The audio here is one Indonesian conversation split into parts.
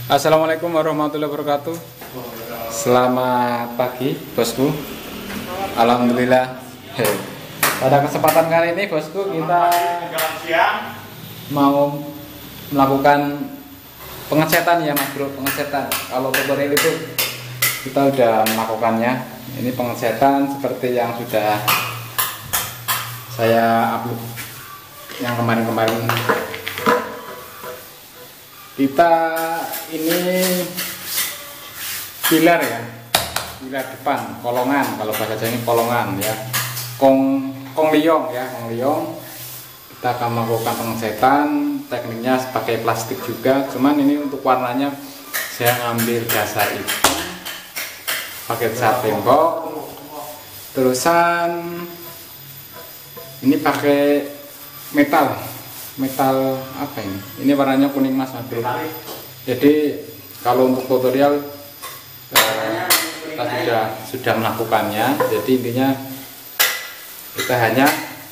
Assalamualaikum warahmatullahi wabarakatuh. Selamat pagi bosku. Alhamdulillah. Pada kesempatan kali ini bosku kita mau melakukan pengecetan ya mas bro, pengecetan. Kalau tutorial itu kita udah melakukannya. Ini pengecetan seperti yang sudah saya upload yang kemarin-kemarin. Kita ini pilar ya, pilar depan, kolongan, kalau bahasa Jawa ini kolongan ya, kong liong ya, kong liong. Kita akan melakukan pengecetan, tekniknya pakai plastik juga, cuman ini untuk warnanya saya ngambil dasar itu, pakai cat tembok, terusan ini pakai metal apa ini warnanya kuning mas bro. Jadi kalau untuk tutorial kita sudah melakukannya, jadi intinya kita hanya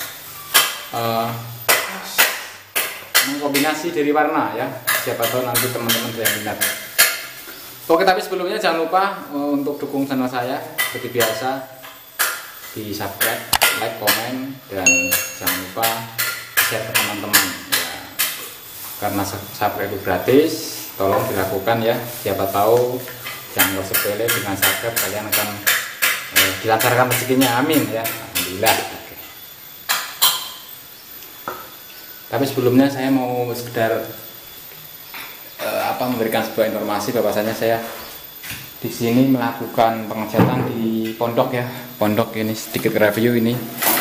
mengkombinasi dari warna ya, siapa tahu nanti teman-teman yang minat. Oke, tapi sebelumnya jangan lupa untuk dukung channel saya seperti biasa, di subscribe, like, komen, dan jangan lupa share ke teman-teman ya, karena subscribe itu gratis, tolong dilakukan ya, siapa tahu yang gak sepele dengan subscribe kalian akan dilancarkan rezekinya, amin ya, alhamdulillah. Oke. Tapi sebelumnya saya mau sekedar memberikan sebuah informasi bahwasanya saya di sini melakukan pengecetan di pondok ya, pondok ini sedikit review ini.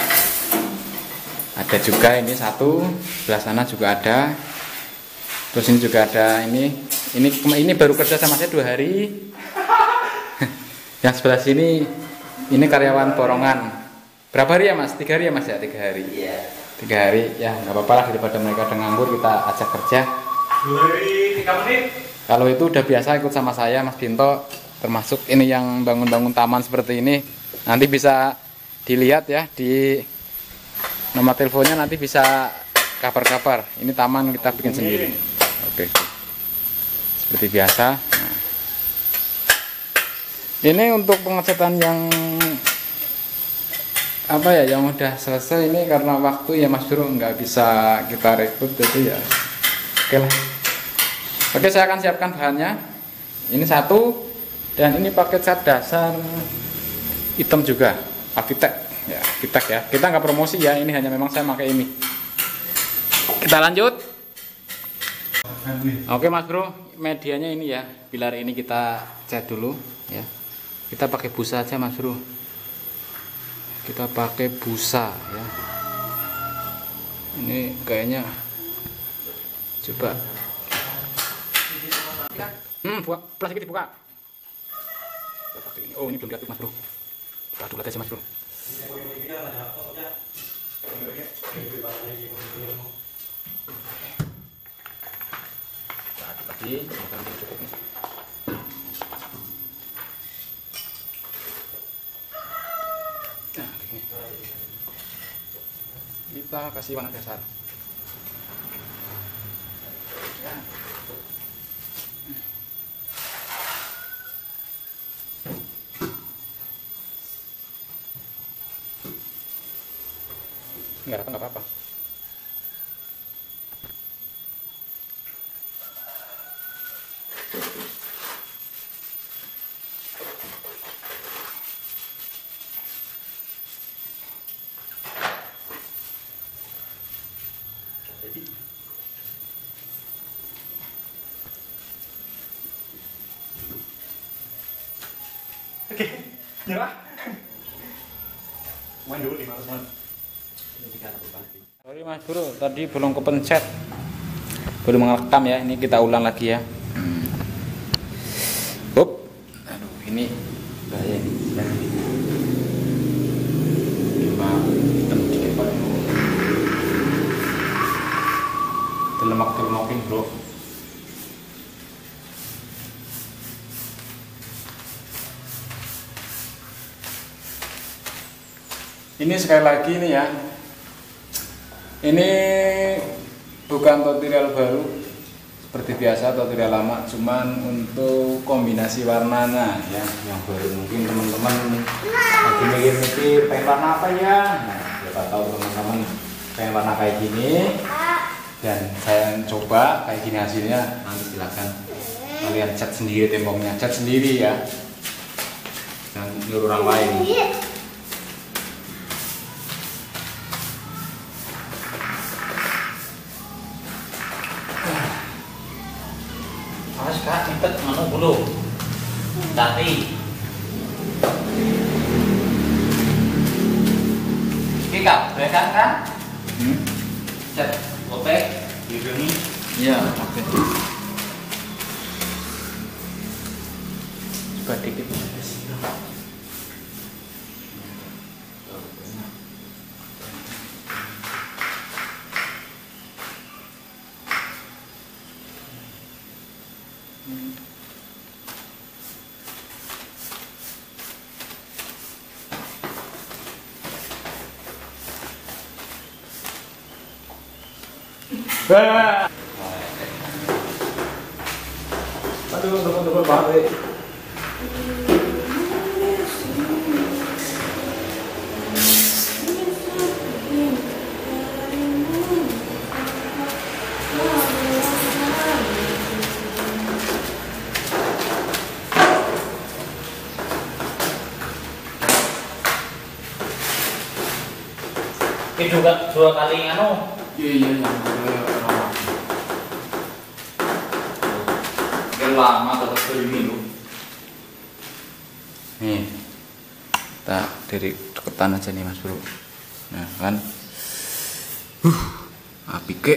Ada juga ini satu, sebelah sana juga ada. Terus ini juga ada ini baru kerja sama saya 2 hari. Yang sebelah sini ini karyawan borongan. Berapa hari ya mas? 3 hari ya mas ya? 3 hari. Iya. 3 hari ya nggak apa-apa lah, daripada mereka ada nganggur kita ajak kerja. 2 hari 3 menit. Kalau itu udah biasa ikut sama saya mas Binto, termasuk ini yang bangun-bangun taman seperti ini. Nanti bisa dilihat ya di nomor teleponnya, nanti bisa kabar-kabar. Ini taman kita bikin sendiri. Oke. Seperti biasa. Nah. Ini untuk pengecetan yang yang udah selesai ini, karena waktu ya mas Bro nggak bisa kita rekrut, jadi ya oke lah. Oke, saya akan siapkan bahannya. Ini satu, dan ini pakai cat dasar hitam juga, Avitek. Ya, kita nggak promosi ya, ini hanya memang saya pakai ini. Kita lanjut. Oke mas bro, medianya ini ya, pilar ini kita cat dulu ya. Kita pakai busa aja mas bro, kita pakai busa ya. Ini kayaknya coba plastik dibuka. Oh ini belum diaduk mas bro, kita aduk lagi aja mas bro. Lagi cukup nih. Nah, gini. Kita kasih warna dasar ya. Nggak datang nggak apa-apa. Oke, nyerah. Main dulu nih mas. Sorry mas bro, tadi belum kepencet, belum ngerekam ya. Ini kita ulang lagi ya. Up, aduh ini bahaya ini. Telemak-telemokin bro. Ini sekali lagi nih ya, ini bukan tutorial baru, seperti biasa atau tidak lama, cuman untuk kombinasi warnanya ya yang baru. Mungkin teman-teman lagi mikir-mikir pengen warna apa ya. Nah, siapa tahu teman-teman pengen warna kayak gini dan saya coba kayak gini hasilnya, nanti silakan kalian cat sendiri temboknya, cat sendiri ya, dan nyuruh orang lain. Mas Kak, cepet nganu dulu. Tati. Oke Kak, berekan kan? Cat, kopek, hidungi. Iya, oke. Coba dikit. Aduh, tebel banget. Ini juga 2 kali nganu. Iya. Lama tetap berminggu. Nih, kita dari deketan aja nih Mas Bro. Nah kan, api kek,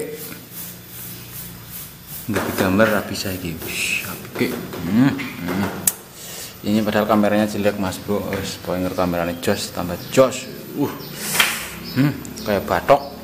nggak digambar api saya gitu, api kek. Ini padahal kameranya jelek Mas Bro, spoiler kameranya jos, tambah jos, kayak batok.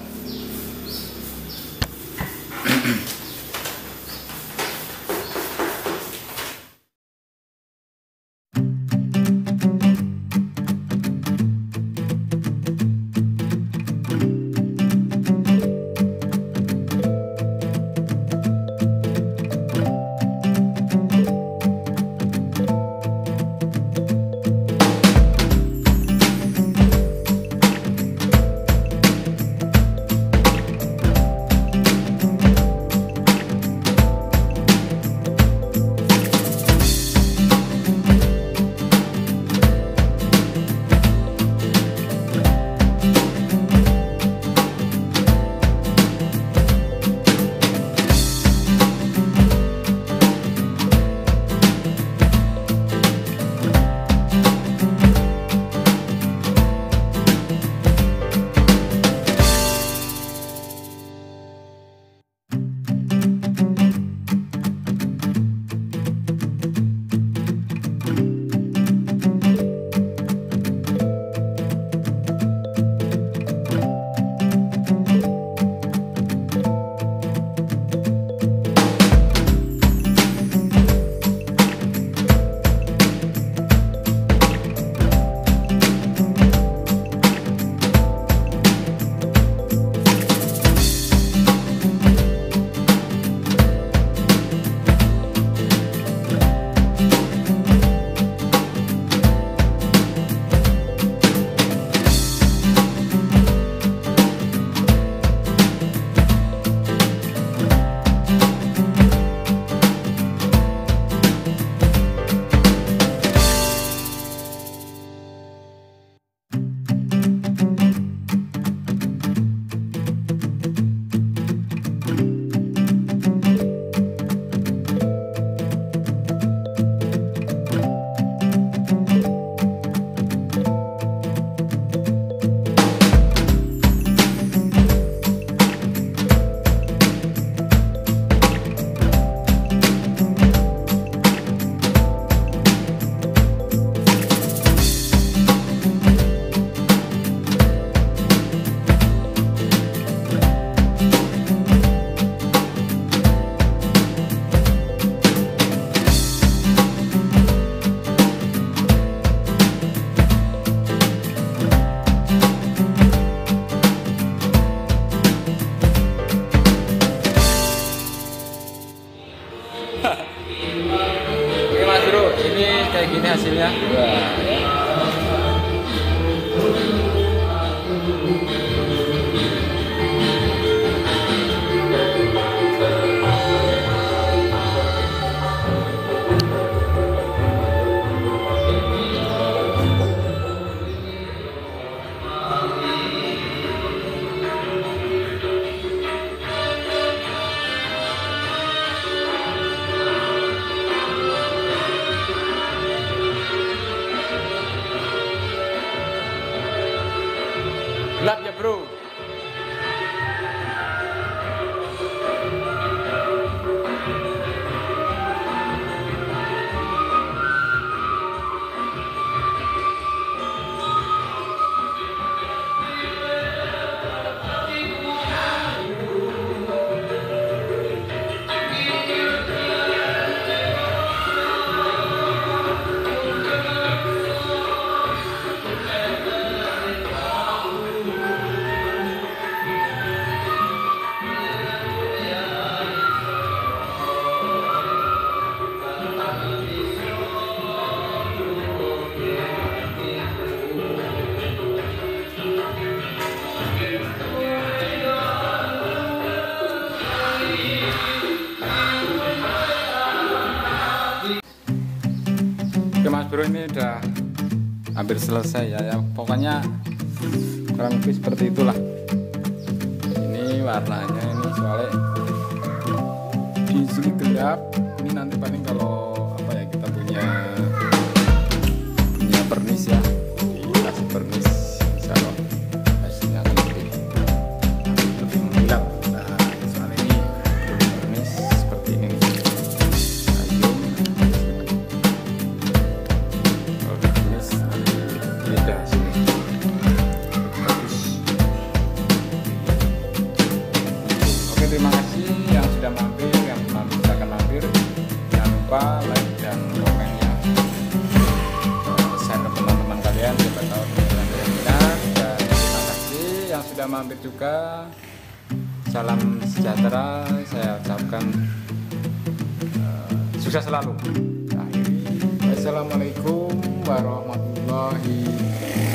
hasilnya. Wah, ya. Gelap ya bro. Oke Mas Bro, ini udah hampir selesai ya. Pokoknya kurang lebih seperti itulah. Ini warnanya ini soalnya di sini gelap. Ini nanti paling kalau apa ya, kita punya pernis ya, dikasih pernis bisa loh hasilnya lebih mengkilap. Nah, soalnya ini pernis seperti ini. Terima kasih yang sudah mampir, yang belum akan mampir. Jangan lupa like dan komennya, share ke teman-teman kalian, siapa tahu teman-teman yang minat. Dan terima kasih yang sudah mampir juga. Salam sejahtera, saya ucapkan sukses selalu. Akhiri, wassalamualaikum warahmatullahi wabarakatuh.